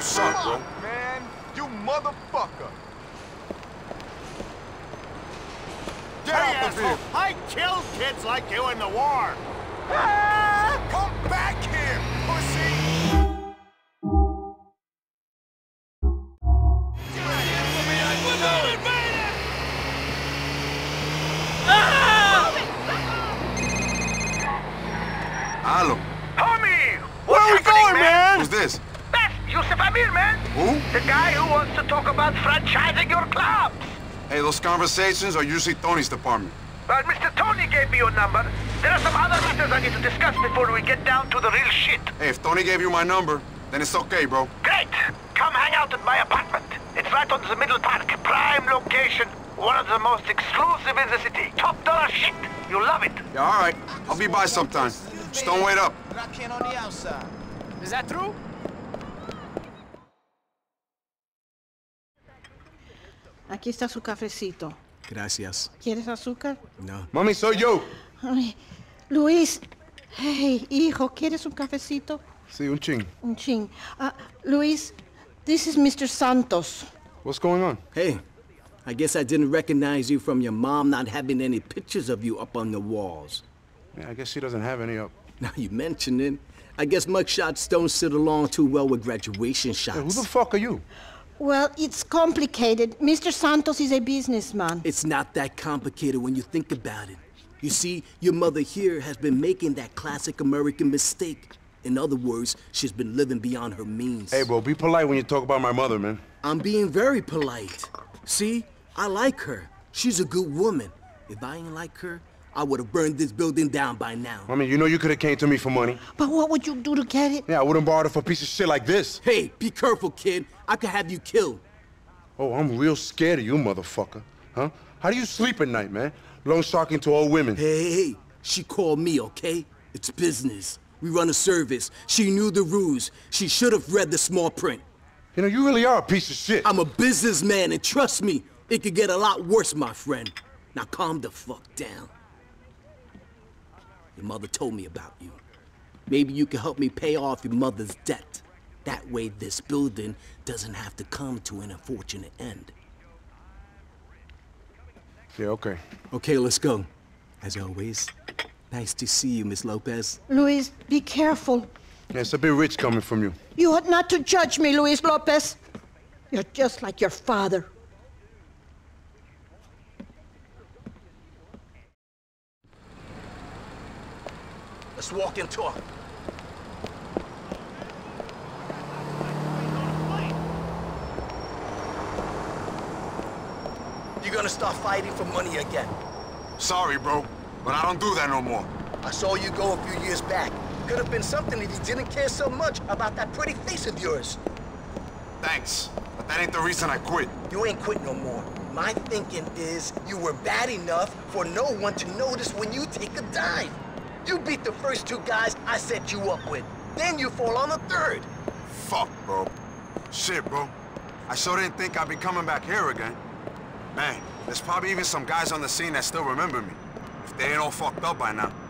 You suck, bro. Man, you motherfucker. Get out the vehicle. I killed kids like you in the war. Come back here, pussy. Hello. Tommy! Where are we going, man? Who's this? That's Yusuf Amir, man. Who? The guy who wants to talk about franchising your clubs. Hey, those conversations are usually Tony's department. Well, Mr. Tony gave me your number. There are some other matters I need to discuss before we get down to the real shit. Hey, if Tony gave you my number, then it's okay, bro. Great! Come hang out at my apartment. It's right on the middle park. Prime location. One of the most exclusive in the city. Top dollar shit. You'll love it. Yeah, all right. I'll be by sometime. Just don't wait up. On the outside. Is that true? Aquí está su cafecito. Gracias. ¿Quieres azúcar? No. Mami, soy yo. Ay, Luis. Hey, hijo, ¿quieres un cafecito? Sí, un ching. Un ching. Luis, this is Mr. Santos. What's going on? Hey, I guess I didn't recognize you from your mom not having any pictures of you up on the walls. Yeah, I guess she doesn't have any up. Now you mention it. I guess mugshots don't sit along too well with graduation shots. Hey, who the fuck are you? Well, it's complicated. Mr. Santos is a businessman. It's not that complicated when you think about it. You see, your mother here has been making that classic American mistake. In other words, she's been living beyond her means. Hey, bro, be polite when you talk about my mother, man. I'm being very polite. See, I like her. She's a good woman. If I ain't like her, I would have burned this building down by now. I mean, you know you could have came to me for money. But what would you do to get it? Yeah, I wouldn't borrow it for a piece of shit like this. Hey, be careful, kid. I could have you killed. Oh, I'm real scared of you, motherfucker. Huh? How do you sleep at night, man? Loan sharking to old women. Hey, she called me, okay? It's business. We run a service. She knew the rules. She should have read the small print. You know, you really are a piece of shit. I'm a businessman, and trust me, it could get a lot worse, my friend. Now calm the fuck down. Your mother told me about you. Maybe you can help me pay off your mother's debt. That way this building doesn't have to come to an unfortunate end. Yeah, okay. Okay, let's go. As always, nice to see you, Miss Lopez. Luis, be careful. Yeah, it's a bit rich coming from you. You ought not to judge me, Luis Lopez. You're just like your father. Let's walk and talk. You're gonna start fighting for money again. Sorry, bro, but I don't do that no more. I saw you go a few years back. Could have been something if you didn't care so much about that pretty face of yours. Thanks, but that ain't the reason I quit. You ain't quit no more. My thinking is you were bad enough for no one to notice when you take a dive. You beat the first two guys I set you up with. Then you fall on the third. Fuck, bro. Shit, bro. I sure didn't think I'd be coming back here again. Man, there's probably even some guys on the scene that still remember me. If they ain't all fucked up by now.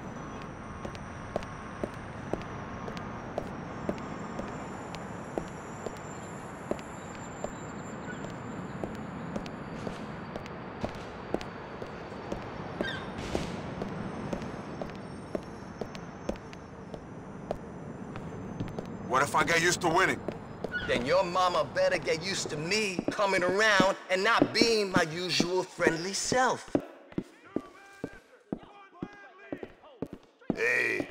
What if I get used to winning? Then your mama better get used to me coming around and not being my usual friendly self. Hey.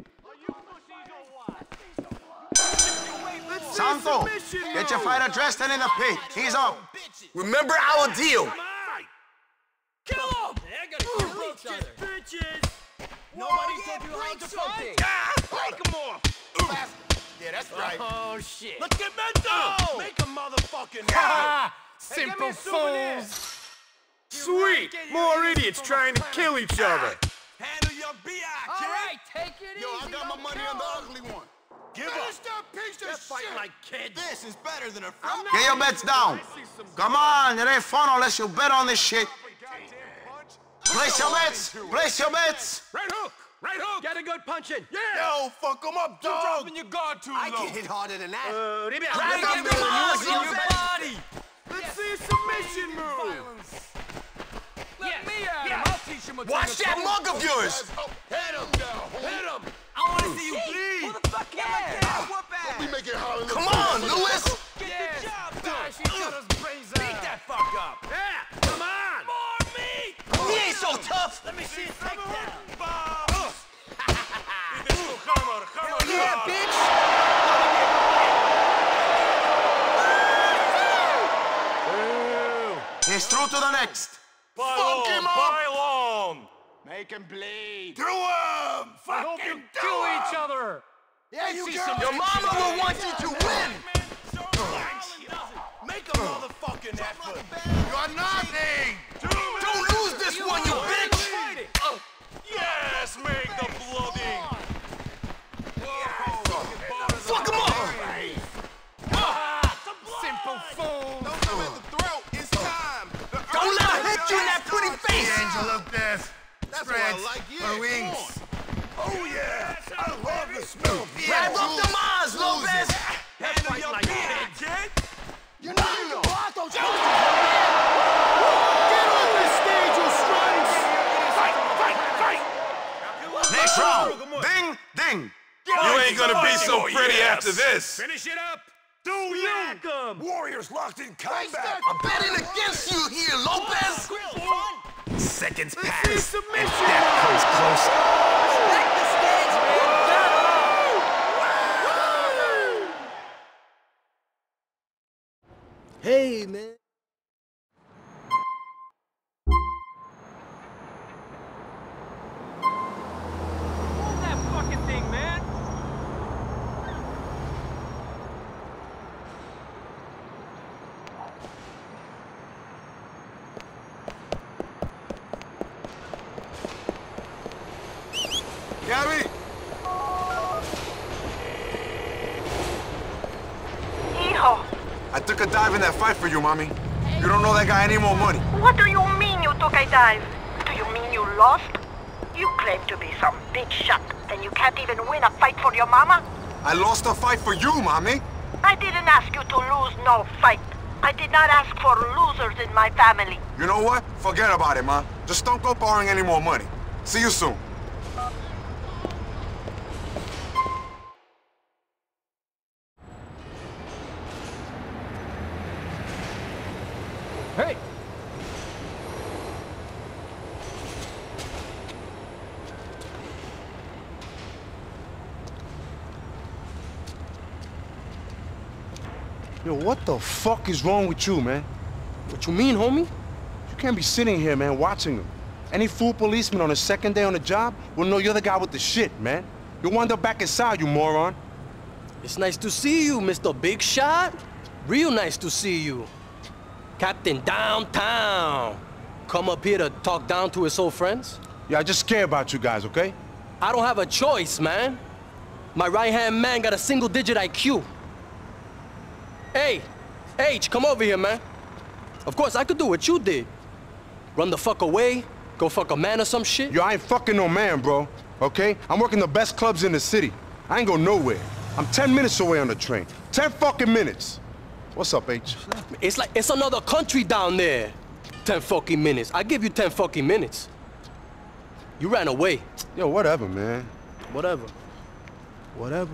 Santo, get your fighter dressed and in the pit. He's up. Remember our deal. Kill him! I gotta kill bitches! Nobody told you how to fight? Break him off! Yeah, that's right. Oh, shit. Let's get mental! Make a motherfucking happen! Simple fools! Sweet! More idiots trying to kill each other. Handle your B.I., kid! All right, take it easy. Yo, I got my money on the ugly one. Give up. That piece of Fight shit. like kids. This is better than a front. Get your bets down. Come on, it ain't fun unless you bet on this shit. Place your bets. Place your bets. Right hook. Right hook! Get a good punch in! Yeah! Yo, fuck him up, You're dog! dropping your guard too low! I can hit harder than that. Ribia, Drag get him the in, muscle in Lopez. your body! Let's see a submission move! Let me at him! I'll teach him what Watch that mug of yours! Hit him! Hit him! I want to see you bleed! Who the fuck cares? Whoop ass! We make it holler. Come on, Lewis! Get the job done! Bash each other's brains out! Beat that fuck up! Yeah! Come on! More meat! He ain't so tough! Let me see his takedown! Yeah, bitch! He's through to the next. Fuck him up! Pile on! Make him bleed. Do him! I hope you kill each other! Yeah, you Your mama will want you to win! Make a motherfucking effort. You're nothing! Don't lose this one, you bitch! Yes, make the bloody! Fuck him up! Simple fool! Don't come at the throat. It's time. Don't let her hit you in that pretty face! Angel of death. That's what I like. Yeah, wings. Oh, yeah. I love the smell. Grab up the Maz, Lopez! Handle your beer, kid! You know. Get off the stage, you stripes! Next round. Ding, ding. You ain't gonna be so pretty after this. Finish it up! Do ya? Warriors locked in combat. I'm betting against you here, Lopez! Seconds pass. Submission! Death comes close. Hey, man. Hold that fucking thing, man! Gabby. Hijo, I took a dive in that fight for you, mommy. You don't know that guy any more money. what do you mean you took a dive? Do you mean you lost? You claim to be some big shot, and you can't even win a fight for your mama? I lost a fight for you, mommy. I didn't ask you to lose no fight. I did not ask for losers in my family. You know what? Forget about it, ma. Just don't go borrowing any more money. See you soon. Hey! Yo, what the fuck is wrong with you, man? What you mean, homie? You can't be sitting here, man, watching them. Any fool policeman on the second day on the job will know you're the guy with the shit, man. You'll wind up back inside, you moron. It's nice to see you, Mr. Big Shot. Real nice to see you. Captain Downtown. Come up here to talk down to his old friends? Yeah, I just care about you guys, okay? I don't have a choice, man. My right-hand man got a single-digit IQ. Hey, H, come over here, man. Of course, I could do what you did. Run the fuck away, go fuck a man or some shit. Yo, I ain't fucking no man, bro, okay? I'm working the best clubs in the city. I ain't go nowhere. I'm 10 minutes away on the train. 10 fucking minutes. What's up, H? It's like it's another country down there. 10 fucking minutes. I give you 10 fucking minutes. You ran away. Yo, whatever, man. Whatever. Whatever.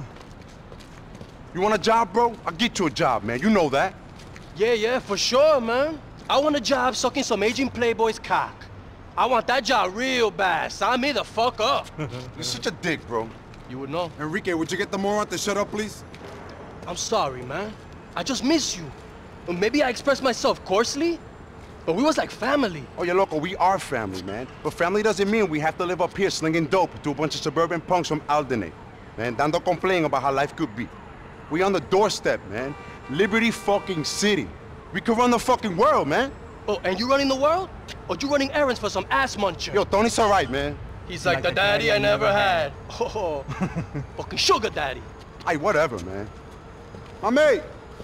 You want a job, bro? I'll get you a job, man. You know that. Yeah, for sure, man. I want a job sucking some aging playboy's cock. I want that job real bad. Sign me the fuck up. You're such a dick, bro. You would know. Enrique, would you get the moron to shut up, please? I'm sorry, man. I just miss you. Or maybe I expressed myself coarsely, but we was like family. Oh, yeah, loco, we are family, man. But family doesn't mean we have to live up here slinging dope to a bunch of suburban punks from Alderney. Man, dando complain about how life could be. We on the doorstep, man. Liberty fucking City. We could run the fucking world, man. Oh, and you running the world? Or you running errands for some ass muncher? Yo, Tony's all right, man. He's like the daddy I never had. Oh, fucking sugar daddy. Ay, whatever, man. My mate.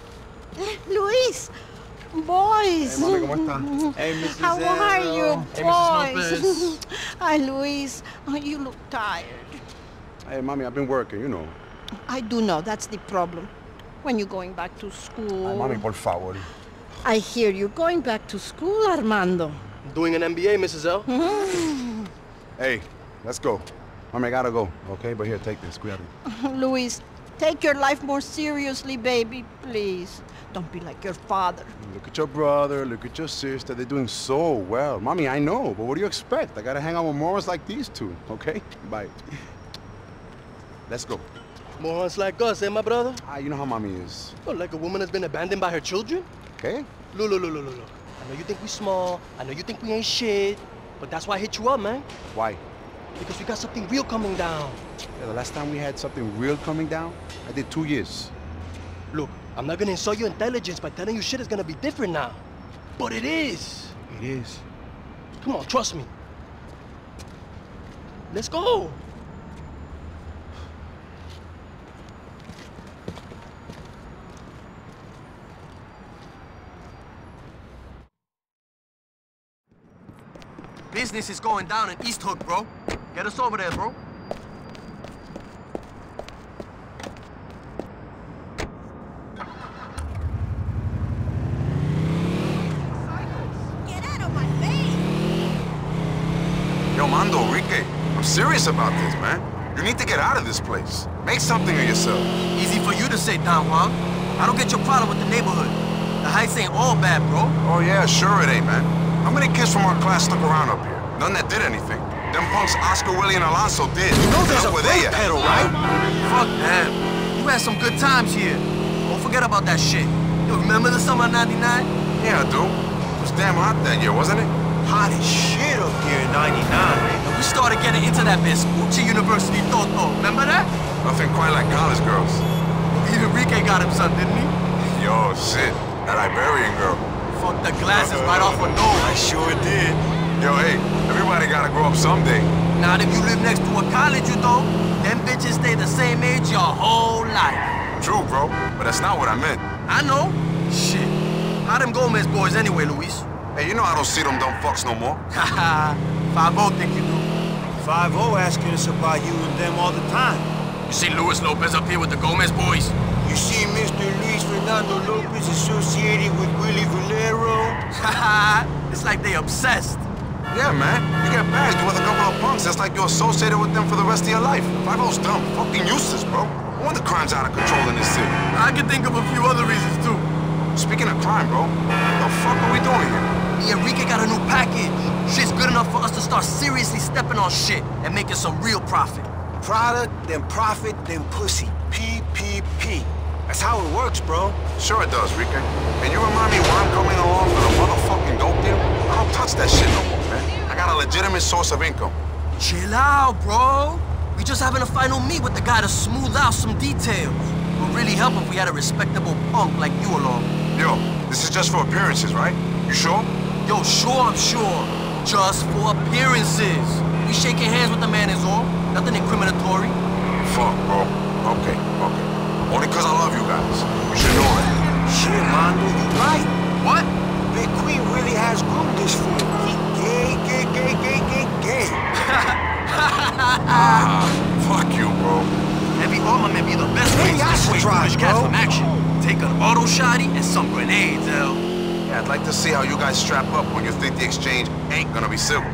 Luis, boys. Hey, mami, ¿cómo está? How are you, boys? Hi, Luis. Oh, you look tired. Hey, Mommy, I've been working, you know. I do know, that's the problem. When you're going back to school... Ay, Mommy, por favor. I hear you're going back to school, Armando. Doing an MBA, Mrs. L. Hey, let's go. Mommy, I gotta go, okay? But here, take this. Cuídate. Luis, take your life more seriously, baby, please. Don't be like your father. Look at your brother, look at your sister. They're doing so well. Mommy, I know, but what do you expect? I gotta hang out with morons like these two, okay? Bye. Let's go. Morons like us, eh, my brother? Ah, you know how Mommy is. Oh, like a woman has been abandoned by her children? Okay? Look. I know you think we small. I know you think we ain't shit. But that's why I hit you up, man. Why? Because we got something real coming down. Yeah, the last time we had something real coming down, I did 2 years. Look, I'm not gonna insult your intelligence by telling you shit is gonna be different now. But it is. It is. Come on, trust me. Let's go. Business is going down in East Hook, bro. Get us over there, bro. Get out of my face! Yo, Mando, Enrique, I'm serious about this, man. You need to get out of this place. Make something of yourself. Easy for you to say, Don Juan. I don't get your problem with the neighborhood. The heights ain't all bad, bro. Oh, yeah, sure it ain't, man. How many kids from our class stuck around up here? None that did anything. Them punks Oscar, Willie, and Alonso did. You know there's a where they at. pedal, right? Fuck them. You had some good times here. Don't forget about that shit. You remember the summer of '99? Yeah, I do. It was damn hot that year, wasn't it? Hot as shit up here in '99. And we started getting into that Vespucci University Toto. Remember that? Nothing quite like college girls. Even Enrique got him some, didn't he? Yo, shit. That Iberian girl. Fucked the glasses right off her nose. I sure did. Yo, hey, everybody gotta grow up someday. Now, if you live next to a college, you know, them bitches stay the same age your whole life. True, bro, but that's not what I meant. I know. Shit. How them Gomez boys anyway, Luis? Hey, you know I don't see them dumb fucks no more. Haha. 5-0 think you do. 5-0 asking us about you and them all the time. You see Luis Lopez up here with the Gomez boys? You see Mr. Luis Fernando Lopez associated with Willie Valero? Haha. It's like they obsessed. Yeah, man. You get badged with a couple of punks. That's like you're associated with them for the rest of your life. 5-0's dumb. Fucking useless, bro. No wonder crime's out of control in this city. I can think of a few other reasons, too. Speaking of crime, bro, what the fuck are we doing here? Me and Enrique got a new package. Shit's good enough for us to start seriously stepping on shit and making some real profit. Product, then profit, then pussy. PPP. That's how it works, bro. Sure it does, Rique. Can you remind me why I'm coming along with a motherfucking dope deal? I don't touch that shit no more, man. I got a legitimate source of income. Chill out, bro. We just having a final meet with the guy to smooth out some details. It would really help if we had a respectable punk like you along. Yo, this is just for appearances, right? You sure? Yo, sure, I'm sure. Just for appearances. We shaking hands with the man is all. Nothing incriminatory. Fuck, bro. Okay. Only cause I love you guys. You should know that. Shit, Mondo, you right. What? Big Queen really has groomed this fool. He gay. Fuck you, bro. Heavy armor may be the best way Maybe to I should dissuade try, British cats bro. from action. Take an auto shotty and some grenades, L. Yeah, I'd like to see how you guys strap up when you think the exchange ain't gonna be civil.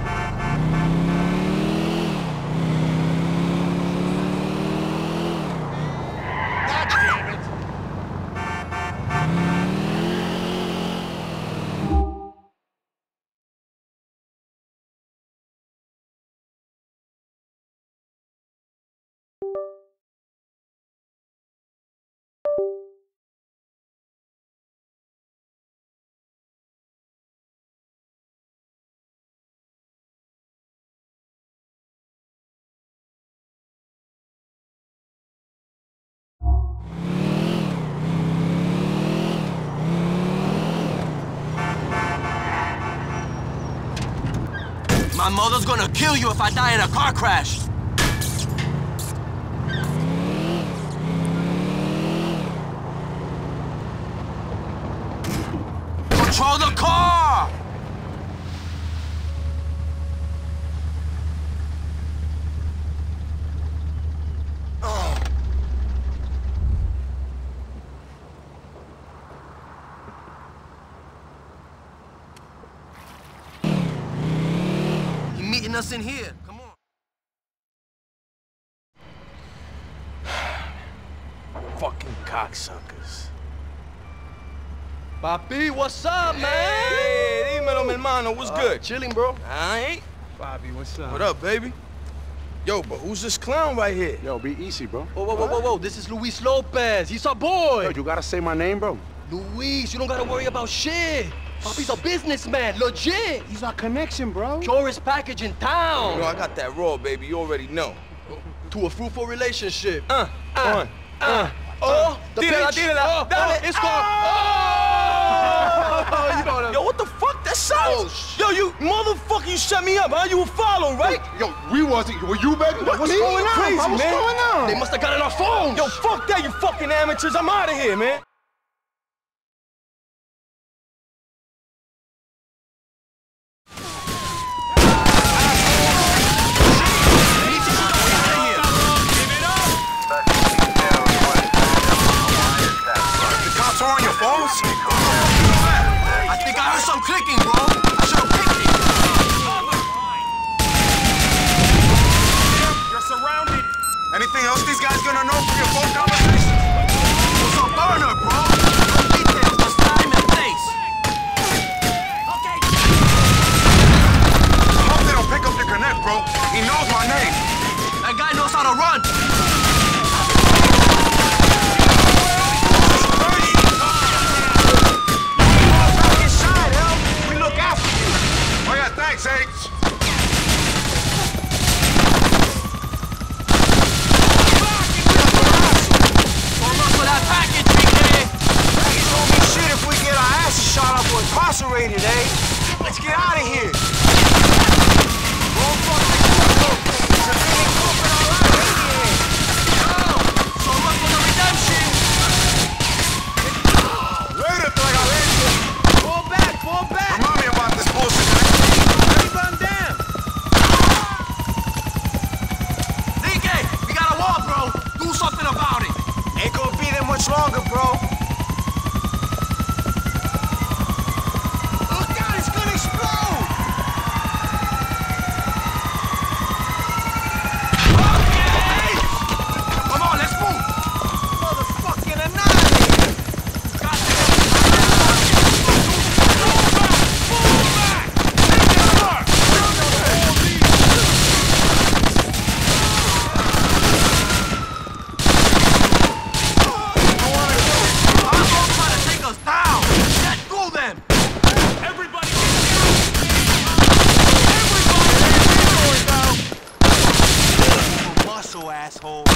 My mother's gonna kill you if I die in a car crash. Control the car! us in here. Come on. Fucking cocksuckers. Papi, what's up, man? Hey, dímelo, mi hermano. What's good? Chilling, bro. Aight. Bobby, what's up? What up, baby? Yo, but who's this clown right here? Yo, be easy, bro. Whoa. This is Luis Lopez. He's our boy. Yo, you gotta say my name, bro. Luis, you don't gotta worry about shit. Papi's a businessman, legit. He's our connection, bro. Purest package in town. You know, I got that raw, baby. You already know. To a fruitful relationship. Oh, The tírala, pitch. tírala. Dale. It's gone. You know what I mean? Yo, what the fuck? That sounds. Yo, you motherfucker, you set me up, huh? You were following, right? Yo, we wasn't. Were you, baby? What's me? going on? Crazy, What's man. going on? They must have got on our phones. Yo, fuck that, you fucking amateurs. I'm out of here, man. The cops are on your phones? I think I heard some clicking, bro. I should have picked it. You're surrounded. Anything else these guys gonna know from your phone conversation? What's a burner, bro? No details, just time and place. I hope they don't pick up the connect, bro. He knows my name. That guy knows how to run. Back inside, hell. We look after you. Oh yeah, thanks, H. Don't look for that package, BK. He told me shit if we get our asses shot up or incarcerated, eh? Let's get out of here. Don't fuck the court. Civilian corporate all out of here. So much for the redemption. Wait up till I got ready. Fall back, fall back. Remind me about this bullshit, man. Let me run down. DK, we got a wall, bro. Do something about it. Ain't gonna be there much longer, bro. Look out, it's gonna explode. Okay! Come on, let's move. Motherfucking annihilator. Asshole.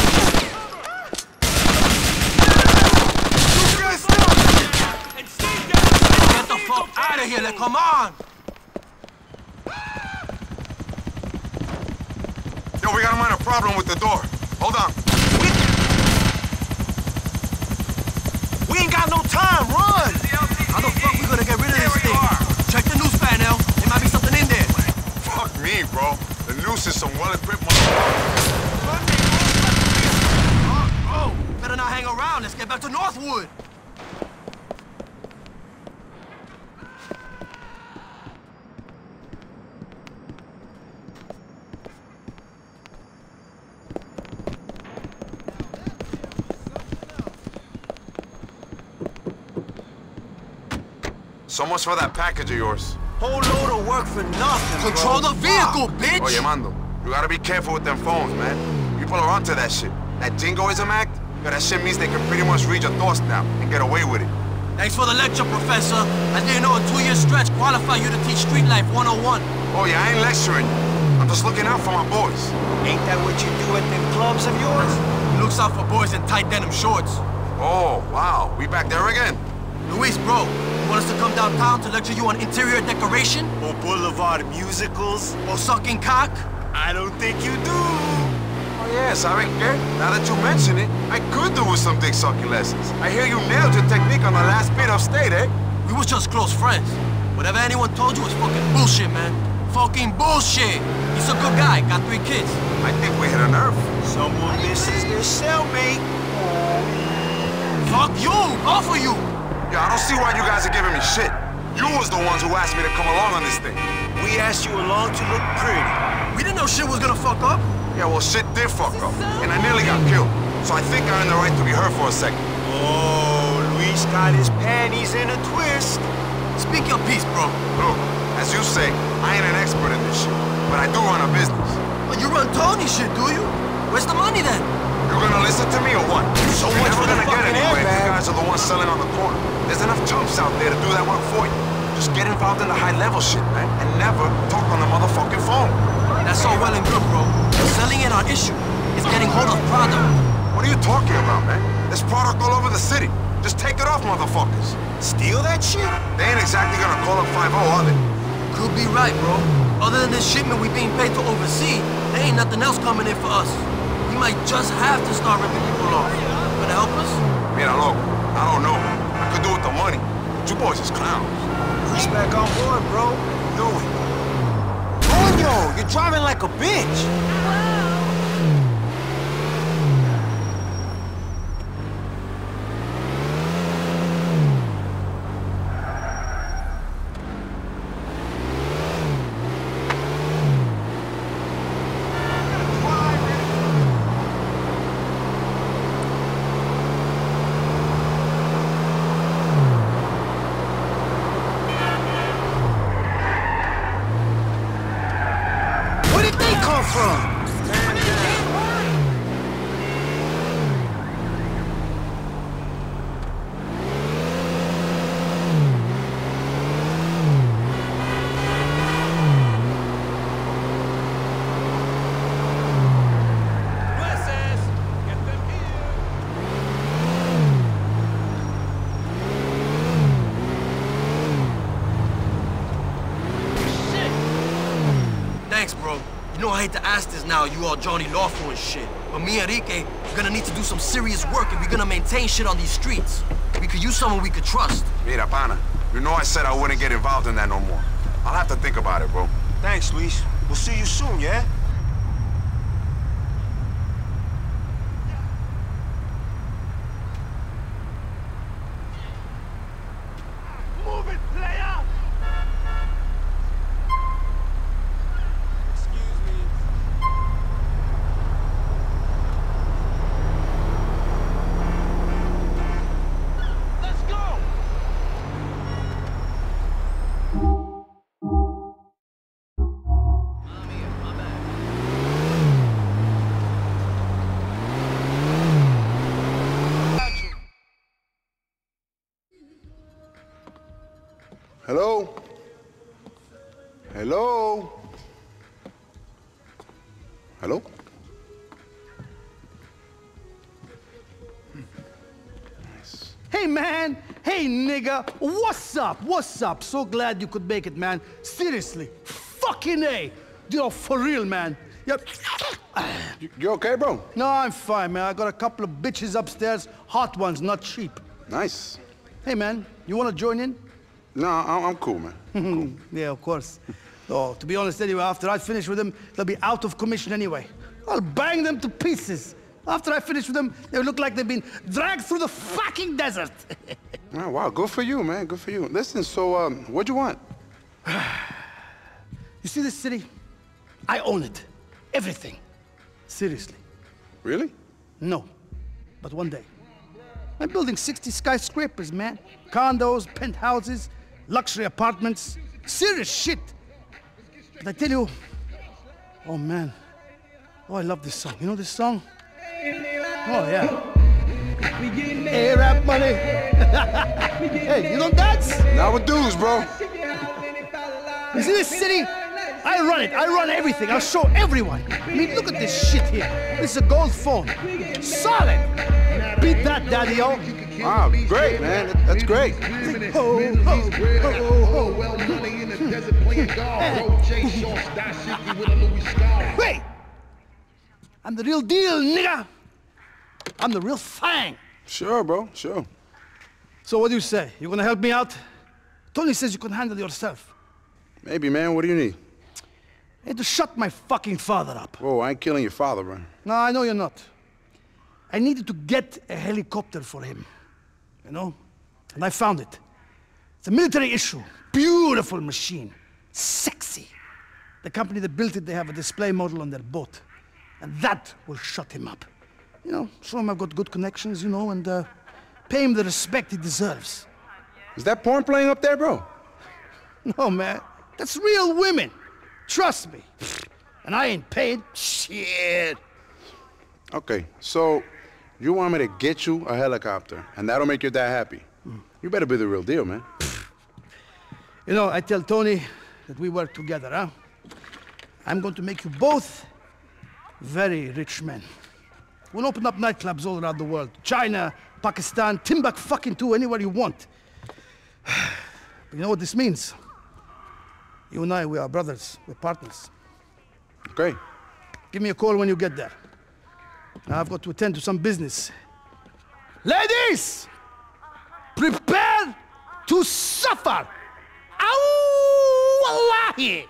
Get the fuck out of here, like, come on! Yo, we got a minor problem with the door. Hold on. We ain't got no time, run! How the fuck we gonna get rid of this thing? Check the news panel, there might be something in there. Fuck me, bro. The noose is some well-equipped motherfucker. Oh, better not hang around, let's get back to Northwood. So much for that package of yours. Whole load of work for nothing, Control the vehicle, bitch! Oye, Mando, you gotta be careful with them phones, man. People are onto that shit. That jingoism act, yo, that shit means they can pretty much read your thoughts now and get away with it. Thanks for the lecture, Professor. I didn't know a 2-year stretch qualified you to teach street life 101. Oh yeah, I ain't lecturing you. I'm just looking out for my boys. Ain't that what you do at them clubs of yours? He looks out for boys in tight denim shorts. Oh, wow. We back there again? Luis, bro, you want us to come downtown to lecture you on interior decoration? Or boulevard musicals? Or sucking cock? I don't think you do. Oh yeah, ¿sabe qué? Now that you mention it, I could do with some dick sucking lessons. I hear you nailed your technique on the last bit upstate, eh? We was just close friends. Whatever anyone told you was fucking bullshit, man. Fucking bullshit! He's a good guy, got 3 kids. I think we hit a nerve. Someone misses their cellmate. Fuck you! Both of you! Yeah, I don't see why you guys are giving me shit. You was the ones who asked me to come along on this thing. We we asked you along to look pretty. We didn't know shit was gonna fuck up. Yeah, well, shit did fuck up, and I nearly got killed. So I think I earned the right to be heard for a second. Oh, Luis got his panties in a twist. Speak your piece, bro. Look, as you say, I ain't an expert in this shit, but I do run a business. But you run Tony shit, do you? Where's the money then? You gonna listen to me or what? So You're much never for the gonna get fucking anywhere if you airbag. guys are the ones selling on the corner. There's enough chumps out there to do that work for you. Just get involved in the high-level shit, man, and never talk on the motherfucking phone. That's all well and good, bro. Selling ain't our issue. It's getting hold of product. What are you talking about, man? There's product all over the city. Just take it off, motherfuckers. Steal that shit? They ain't exactly gonna call up 5-0, are they? Could be right, bro. Other than this shipment we being paid to oversee, there ain't nothing else coming in for us. We might just have to start ripping people off. Gonna help us? Mira, loco, I don't know. I could do with the money. But you boys is clowns. Luis back on board, bro. Knew it. Coño, you're driving like a bitch. Where did they come from? Jueces, get them here. Thanks, bro. You know I hate to ask this now, you all Johnny Lawful and shit. But me and Enrique, we're gonna need to do some serious work if we're gonna maintain shit on these streets. We could use someone we could trust. Mira, pana, you know I said I wouldn't get involved in that no more. I'll have to think about it, bro. Thanks, Luis. We'll see you soon, yeah? Move it, player! Excuse me. Let's go! Hello? Hello? Hello? Nice. Hey, man! Hey, nigga! What's up? What's up? So glad you could make it, man. Seriously. Fucking A! You're for real, man. Yep. You okay, bro? No, I'm fine, man. I got a couple of bitches upstairs. Hot ones, not cheap. Nice. Hey, man, you wanna join in? No, I'm cool, man. Cool. Yeah, of course. Oh, to be honest, anyway, after I finish with them, they'll be out of commission anyway. I'll bang them to pieces. After I finish with them, they look like they've been dragged through the fucking desert. Oh, wow, good for you, man. Good for you. Listen, so, what'd you want? You see this city? I own it. Everything. Seriously. Really? No. But one day. I'm building 60 skyscrapers, man. Condos, penthouses, luxury apartments. Serious shit. But I tell you, oh man. Oh, I love this song. You know this song? Oh, yeah. Hey, rap money. Hey, you don't dance? Now with dudes, bro. You see this city? I run it. I run everything. I'll show everyone. I mean, look at this shit here. This is a gold phone. Solid. Beat that, daddy-o. Wow, great, man. That's great. Ho, ho, ho, ho. Wait! I'm the real deal, nigga. I'm the real thing. Sure, bro, sure. So what do you say? You gonna help me out? Tony says you can handle yourself. Maybe, man. What do you need? I had to shut my fucking father up. Whoa, I ain't killing your father, bro. No, I know you're not. I needed to get a helicopter for him, you know? And I found it. It's a military issue. Beautiful machine. Sexy. The company that built it, they have a display model on their boat. And that will shut him up. You know, show him I've got good connections, you know, and pay him the respect he deserves. Is that porn playing up there, bro? No, man. That's real women. Trust me. And I ain't paid shit. Okay, so you want me to get you a helicopter, and that'll make your dad happy. You better be the real deal, man. You know, I tell Tony that we work together, huh? I'm going to make you both very rich men. We'll open up nightclubs all around the world. China, Pakistan, Timbuktu, anywhere you want. But you know what this means? You and I, we are brothers. We're partners. Okay. Give me a call when you get there. Now I've got to attend to some business. Ladies! Prepare to suffer! Ow! Wallahi!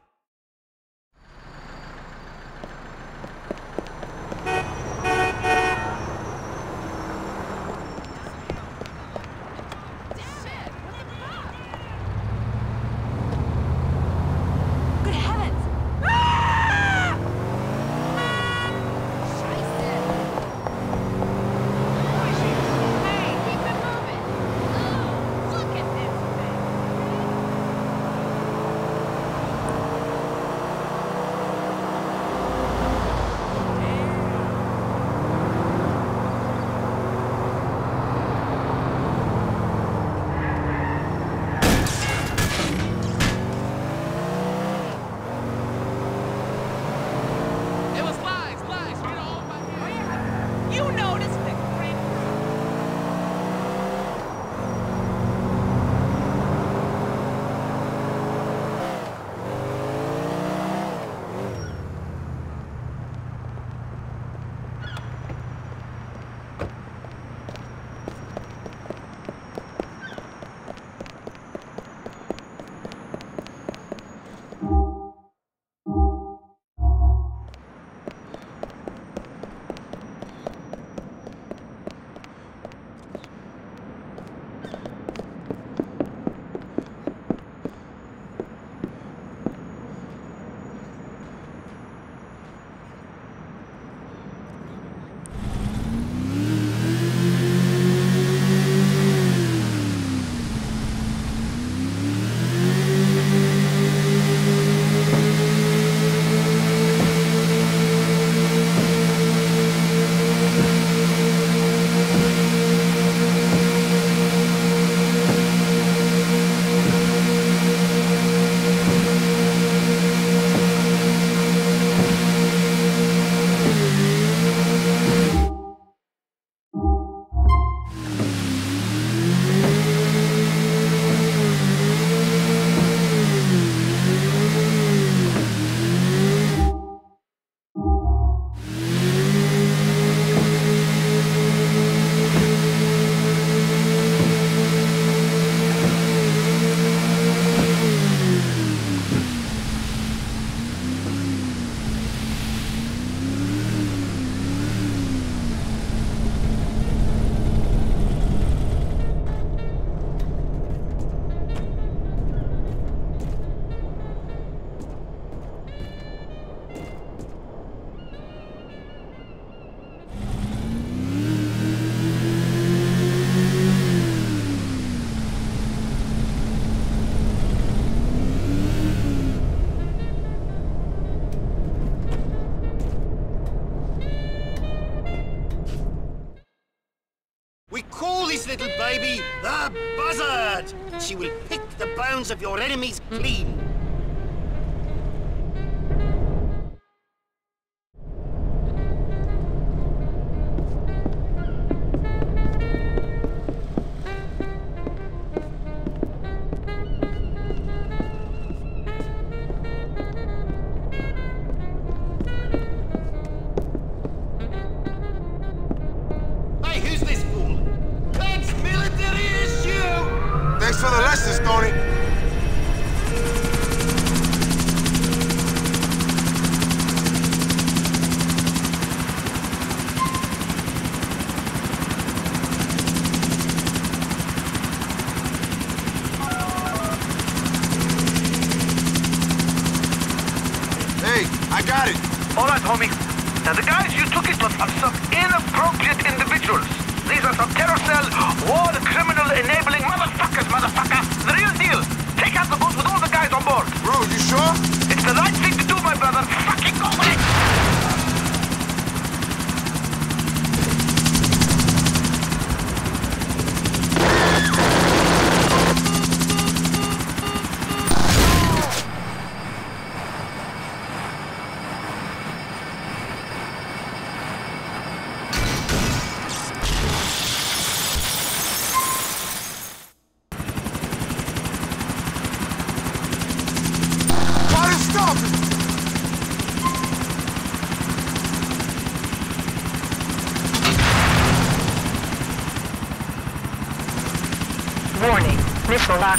Little baby, the buzzard! She will pick the bones of your enemies clean. Thanks for the lessons, Tony. I got it. All right, homie. Now, the guys you took it with are some inappropriate individuals. These are some terror cell, war criminal enabling motherfuckers, motherfucker. The real deal. Take out the boat with all the guys on board. Bro, you sure? It's the right thing to do, my brother. Fucking go with it! Warning, missile lock.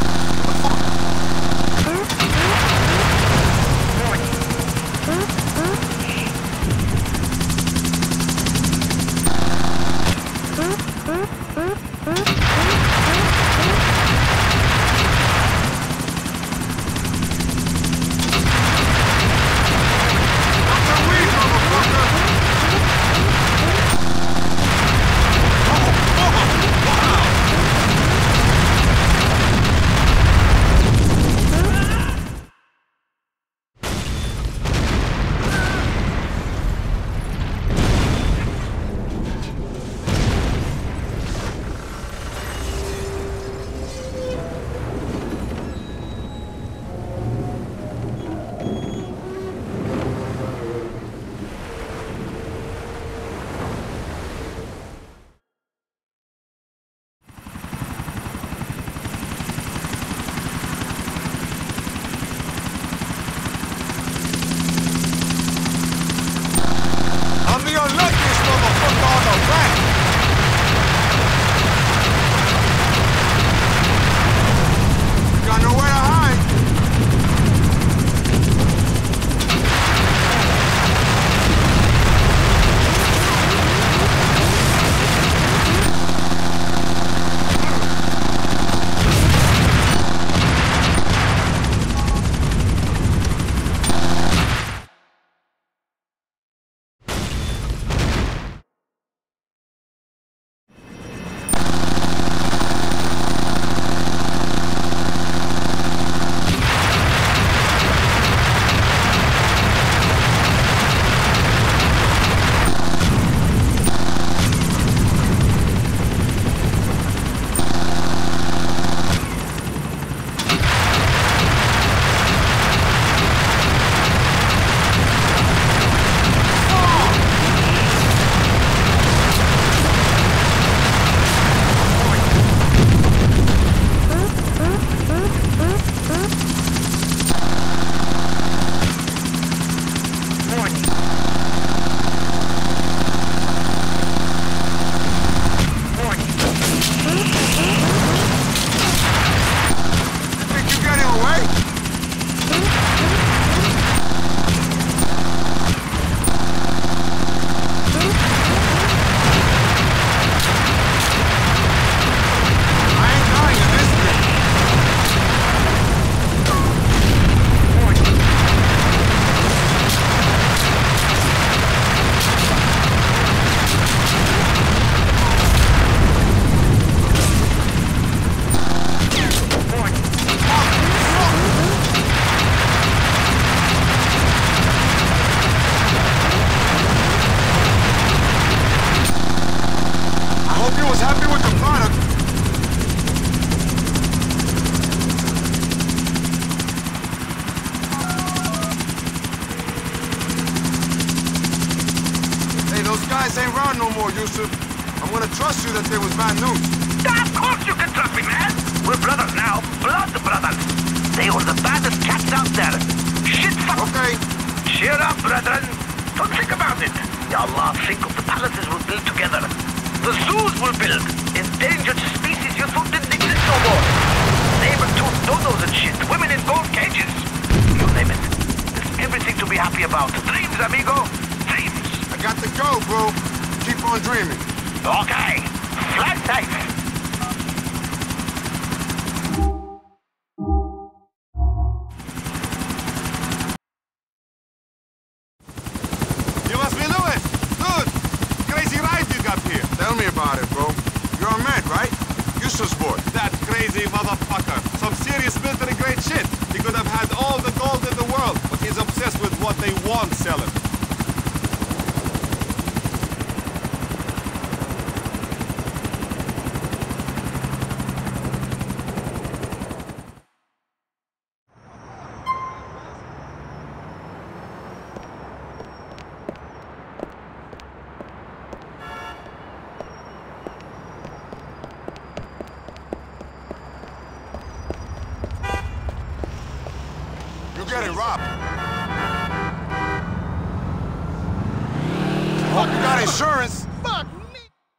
guys ain't round no more, Yusuf. I'm gonna trust you that there was bad news. Of course you can trust me, man. We're brothers now. Blood brothers. They were the baddest cats out there. Shit fuck. Okay. Cheer up, brethren. Don't think about it. Ya Allah, think of the palaces we'll build together. The zoos we'll build. Endangered species you thought didn't exist no more. Saber-toothed dodos and shit. Women in gold cages. You name it. There's everything to be happy about. Dreams, amigo. Dreams. I got to go, bro. Keep on dreaming. Okay. Fly safe. motherfucker. Some serious military-grade shit. He could have had all the gold in the world, but he's obsessed with what they want selling. Getting robbed. Fuck, you got insurance? Fuck me!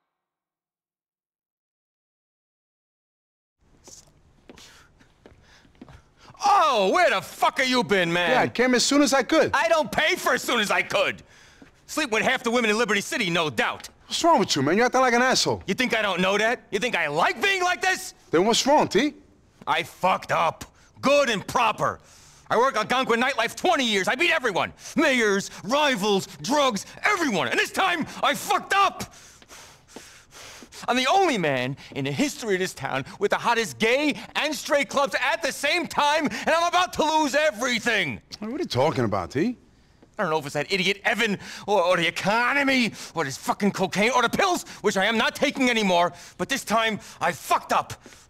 Oh, where the fuck have you been, man? Yeah, I came as soon as I could. I don't pay for as soon as I could. Sleep with half the women in Liberty City, no doubt. What's wrong with you, man? You acting like an asshole. You think I don't know that? You think I like being like this? Then what's wrong, T? I fucked up. Good and proper. I worked Algonquin nightlife 20 years. I beat everyone. Mayors, rivals, drugs, everyone. And this time, I fucked up. I'm the only man in the history of this town with the hottest gay and straight clubs at the same time, and I'm about to lose everything. What are you talking about, T? I don't know if it's that idiot Evan, or the economy, or this fucking cocaine, or the pills, which I am not taking anymore, but this time, I fucked up.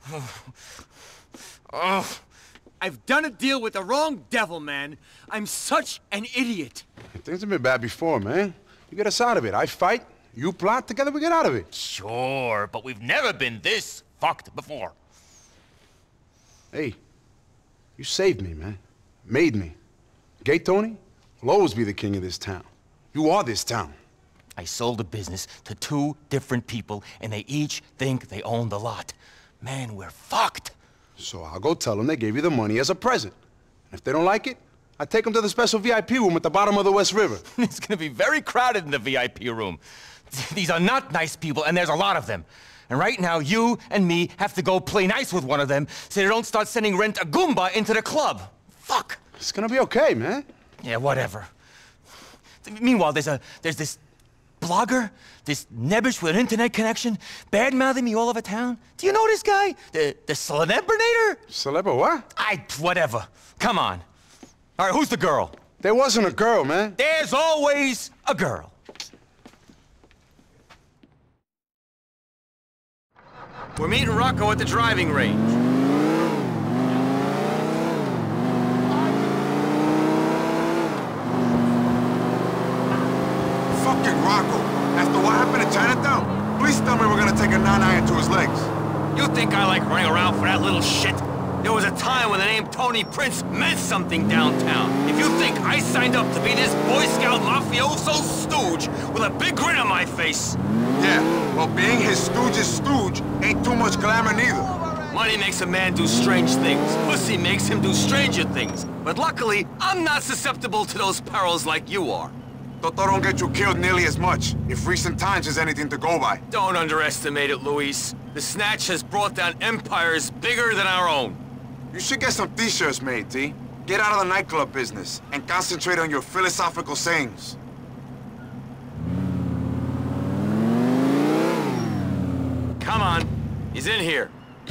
I've done a deal with the wrong devil, man. I'm such an idiot. Things have been bad before, man. You get us out of it. I fight, you plot, together we get out of it. Sure, but we've never been this fucked before. Hey, you saved me, man. Made me. Gay Tony will always be the king of this town. You are this town. I sold a business to 2 different people, and they each think they own the lot. Man, we're fucked. So I'll go tell them they gave you the money as a present. And if they don't like it, I take them to the special VIP room at the bottom of the West River. It's gonna be very crowded in the VIP room. These are not nice people, and there's a lot of them. And right now, you and me have to go play nice with one of them so they don't start sending Rent a Goomba into the club. Fuck. It's gonna be okay, man. Yeah, whatever. Meanwhile, there's this blogger, this nebbish with an internet connection, bad-mouthing me all over town. Do you know this guy? The Celebrinator? Celebra what? Whatever. Come on. All right, who's the girl? There wasn't a girl, man. There's always a girl. We're meeting Rocco at the driving range. Fucking Rocco. After what happened in Chinatown, please tell me we're gonna take a 9-iron to his legs. You think I like running around for that little shit? There was a time when the name Tony Prince meant something downtown. If you think I signed up to be this Boy Scout mafioso stooge with a big grin on my face... Yeah, well, being his stooge's stooge ain't too much glamour neither. Money makes a man do strange things. Pussy makes him do stranger things. But luckily, I'm not susceptible to those perils like you are. Toto don't get you killed nearly as much, if recent times is anything to go by. Don't underestimate it, Luis. The Snatch has brought down empires bigger than our own. You should get some t-shirts made, T. Get out of the nightclub business and concentrate on your philosophical sayings. Come on. He's in here.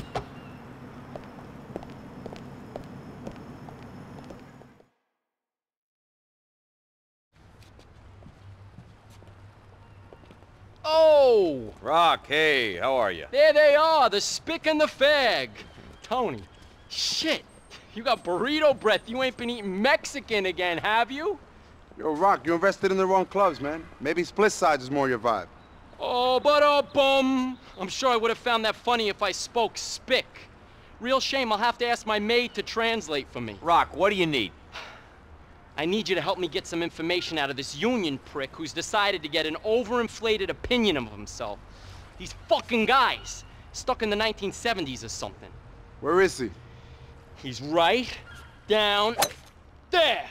Oh! Rock, hey, how are you? There they are, the spick and the fag. Tony, shit, you got burrito breath. You ain't been eating Mexican again, have you? Yo, Rock, you invested in the wrong clubs, man. Maybe split sides is more your vibe. Oh, but bum. I'm sure I would have found that funny if I spoke spick. Real shame, I'll have to ask my maid to translate for me. Rock, what do you need? I need you to help me get some information out of this union prick who's decided to get an overinflated opinion of himself. These fucking guys, stuck in the 1970s or something. Where is he? He's right down there.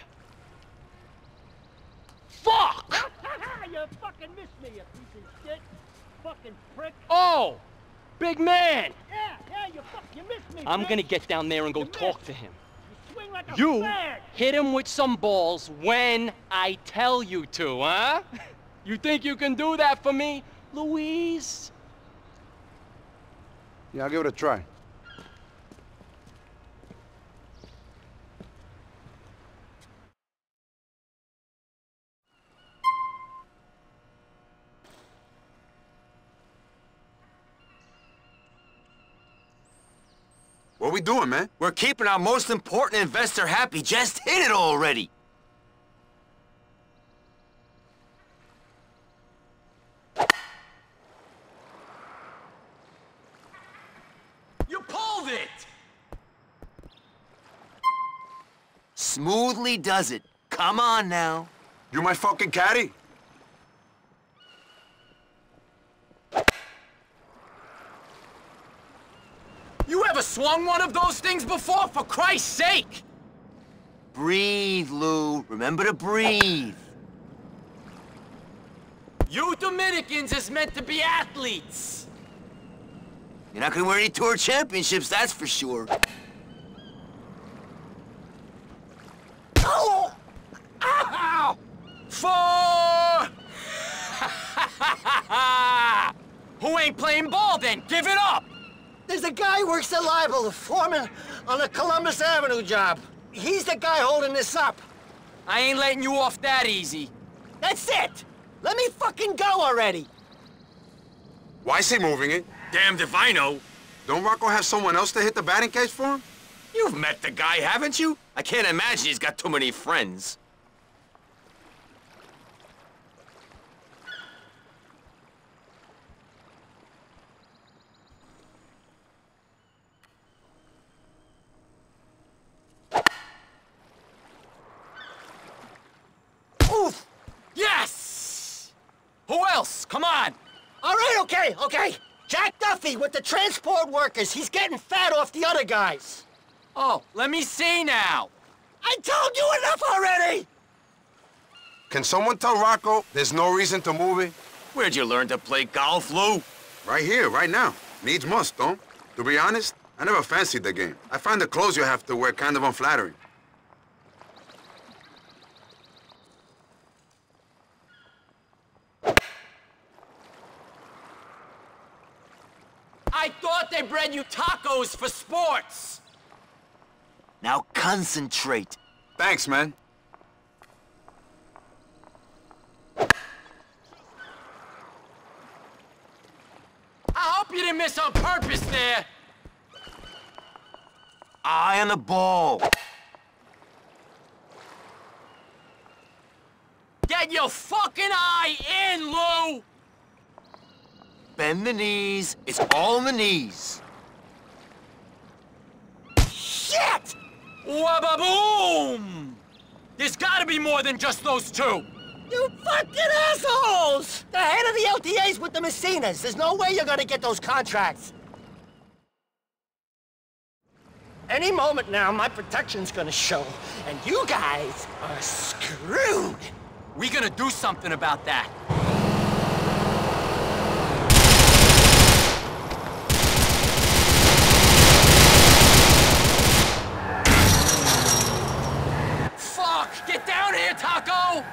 Fuck! You fucking missed me, you piece of shit. Fucking prick. Oh! Big man! Yeah, you missed me. I'm bitch. gonna get down there and go talk to him. You swing like a You fag. hit him with some balls when I tell you to, huh? You think you can do that for me, Louise? Yeah, I'll give it a try. we doing, man? We're keeping our most important investor happy. Just hit it already. You pulled it! Smoothly does it. Come on now. You my fucking caddy? You ever swung one of those things before, for Christ's sake? Breathe, Lou. Remember to breathe. You Dominicans is meant to be athletes. You're not gonna win any tour championships, that's for sure. Oh! Ow! For... Who ain't playing ball then? Give it up! There's a guy who works at Libel, the foreman on the Columbus Avenue job. He's the guy holding this up. I ain't letting you off that easy. That's it! Let me fucking go already! Why is he moving it? Damned if I know. Don't Rocco have someone else to hit the batting cage for him? You've met the guy, haven't you? I can't imagine he's got too many friends. Oof! Yes! Who else? Come on! All right, okay. Jack Duffy with the transport workers. He's getting fat off the other guys. Oh, let me see now. I told you enough already! Can someone tell Rocco there's no reason to move it? Where'd you learn to play golf, Lou? Right here, right now. Needs must, don't? To be honest, I never fancied the game. I find the clothes you have to wear kind of unflattering. I thought they bred you tacos for sports. Now concentrate. Thanks, man. I hope you didn't miss on purpose there. Eye on the ball. Get your fucking eye in, Lou! Bend the knees. It's all in the knees. Shit! Wabba-boom! There's gotta be more than just those two. You fucking assholes! The head of the LTA's with the Messinas. There's no way you're gonna get those contracts. Any moment now, my protection's gonna show, and you guys are screwed. We gonna do something about that. Fuck! Get down here, Taco!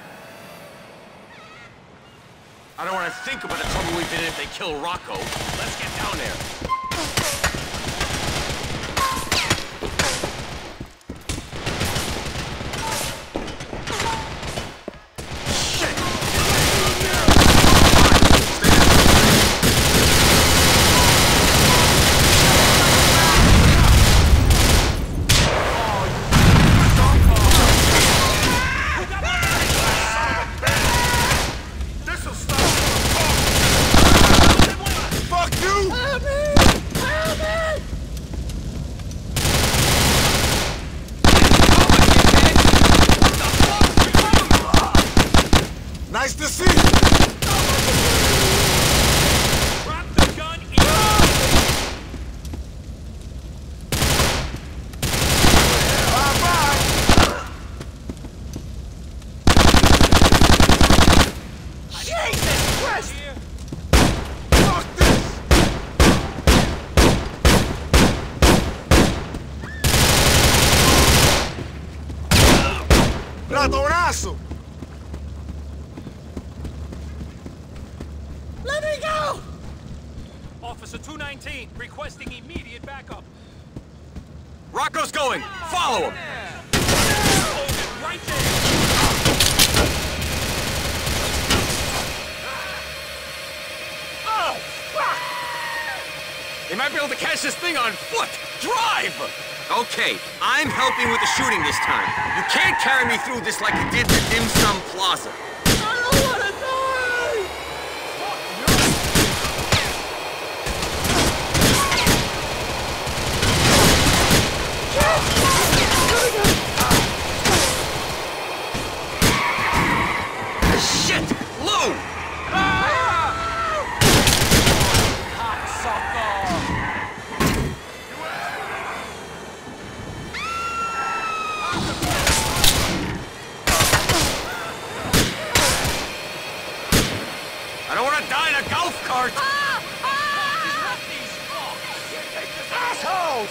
I don't want to think about the trouble we've been in if they kill Rocco. Let's get down there. Nice to see. Drop the gun. Jesus Christ! Fuck this. Ratonazo. Let me go! Officer 219 requesting immediate backup. Rocco's going! Follow him! Right there! Oh, fuck! You might be able to catch this thing on foot. Drive! Okay, I'm helping with the shooting this time. You can't carry me through this like you did the Dim Sum Plaza. I don't wanna die! Shit! Lou! I don't want to die in a golf cart! Assholes!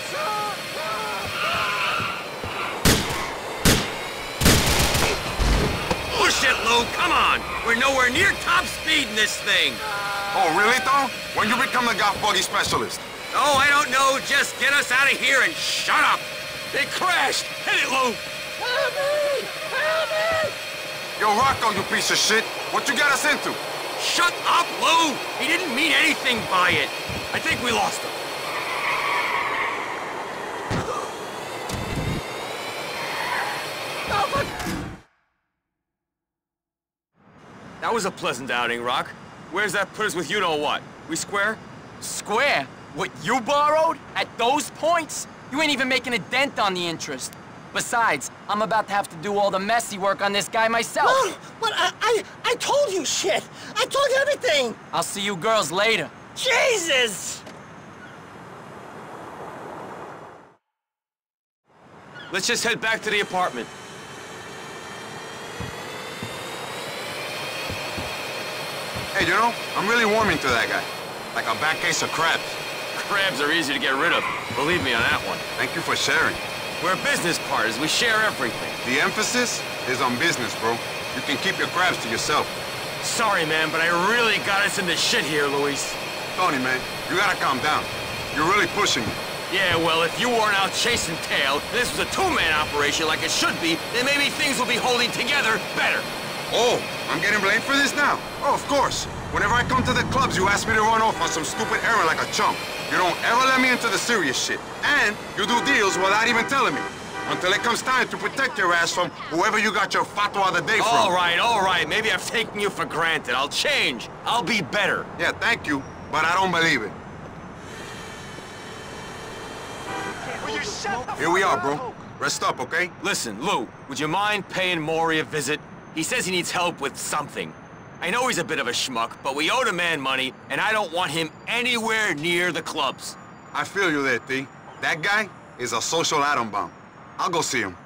Push it, Lou! Come on! We're nowhere near top speed in this thing! Oh, really, though? When you become the golf buggy specialist? Oh, I don't know. Just get us out of here and shut up! They crashed! Hit it, Lou! Help me! Help me! Yo, Rocco, you piece of shit. What you got us into? Shut up, Lou! He didn't mean anything by it. I think we lost him. That was a pleasant outing, Rock. Where's that put us with you-know-what? We square? Square? What you borrowed? At those points? You ain't even making a dent on the interest. Besides, I'm about to have to do all the messy work on this guy myself. No, but I told you shit. I told you everything. I'll see you girls later. Jesus! Let's just head back to the apartment. Hey, you know, I'm really warming to that guy. Like a bad case of crabs. Crabs are easy to get rid of. Believe me on that one. Thank you for sharing. We're business partners. We share everything. The emphasis is on business, bro. You can keep your crabs to yourself. Sorry, man, but I really got us into shit here, Luis. Tony, man, you gotta calm down. You're really pushing me. Yeah, well, if you weren't out chasing tail, and this was a two-man operation like it should be, then maybe things will be holding together better. Oh, I'm getting blamed for this now? Oh, of course. Whenever I come to the clubs, you ask me to run off on some stupid errand like a chump. You don't ever let me into the serious shit. And you do deals without even telling me. Until it comes time to protect your ass from whoever you got your fatwa of the day from. All right. Maybe I've taken you for granted. I'll change. I'll be better. Yeah, thank you, but I don't believe it. Here we are, bro. Rest up, okay? Listen, Lou, would you mind paying Maury a visit? He says he needs help with something. I know he's a bit of a schmuck, but we owe the man money, and I don't want him anywhere near the clubs. I feel you there, T. That guy is a social atom bomb. I'll go see him.